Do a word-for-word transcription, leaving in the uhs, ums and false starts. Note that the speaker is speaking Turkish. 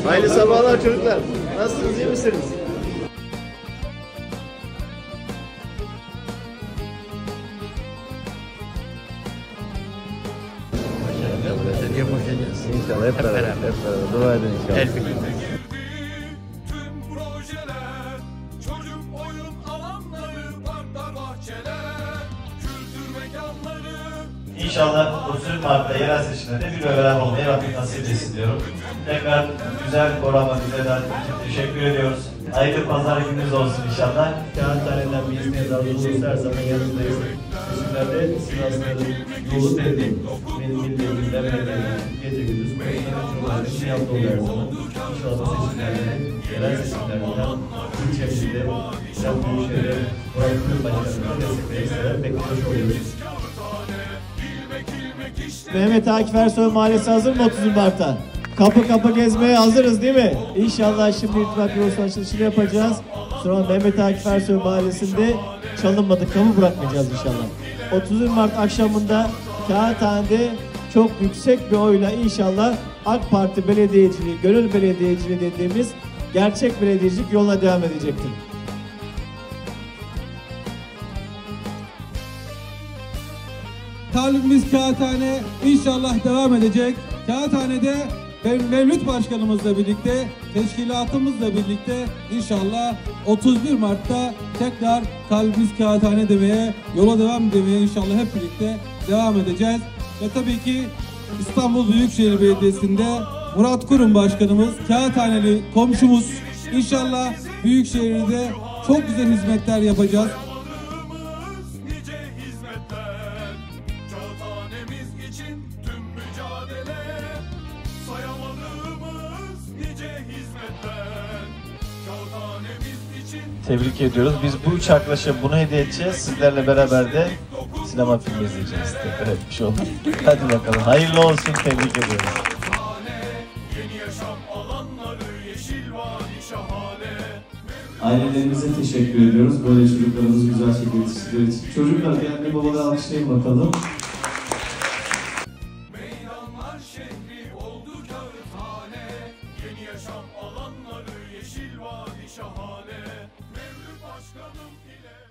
Hayırlı sabahlar çocuklar. Nasılsınız, iyi misiniz? Yapacağız. İnşallah hep beraber. Hep beraber. Dua edin inşallah. El birlikte. Tüm projeler, çocuk oyun alanları, parklar, bahçeler, kültür mekanları. İnşallah otuz Mart'ta yerel seçimlerde bir ve beraber olmayı Rabbim nasip etsin diyorum. Tekrar güzel programa bize davet için teşekkür ediyoruz. Hayırlı pazar gününüz olsun inşallah. Kağıthane'den bir isteğe daha bulunursa her zaman yanındayız. Seçimlerde Sivaslıların yolu belli. Benim bildiğim gündem belli. Gece gündüz konuların çok yaptı oluyor her zaman. İnşallah bu seçimlerde, yerel seçimlerde, ilçemizde, İslam Büyükşehir'e, Murat Kurum Başkanı'na destekleyiz. Bekliyoruz oluyoruz. Mehmet Akif Ersoy Mahallesi hazır mı otuz Mart'ta? Kapı kapı gezmeye hazırız değil mi? İnşallah şimdi İttifak Bürosu açılışını yapacağız. Sonra Mehmet Akif Ersoy Mahallesi'nde çalınmadık kapı bırakmayacağız inşallah. otuz Mart akşamında Kağıthane'de çok yüksek bir oyla inşallah AK Parti belediyeciliği, gönül belediyeciliği dediğimiz gerçek belediyecilik yoluna devam edecektir. Talibimiz Kağıthane inşallah devam edecek. Kağıthane'de Mevlüt Başkanımızla birlikte, teşkilatımızla birlikte inşallah otuz bir Mart'ta tekrar Talibimiz Kağıthane demeye, yola devam demeye inşallah hep birlikte devam edeceğiz. Ve tabii ki İstanbul Büyükşehir Belediyesi'nde Murat Kurum Başkanımız, Kağıthaneli komşumuz, inşallah Büyükşehir'de çok güzel hizmetler yapacağız. Tebrik ediyoruz. Biz bu üç arkadaşa bunu hediye edeceğiz. Sizlerle beraber de sinema filmi izleyeceğiz. Tekrar etmiş olduk. Hadi bakalım. Hayırlı olsun. Tebrik ediyoruz. Ailelerimize teşekkür ediyoruz. Böyle çocuklarımız güzel şekilde yetiştikleri için. Çocuklar kendi babaları alkışlayın bakalım. Meydanlar şehri oldu Kağıthane, yeni yaşam alanları, yeşil vadi şahane. Mevlüt Başkanım ile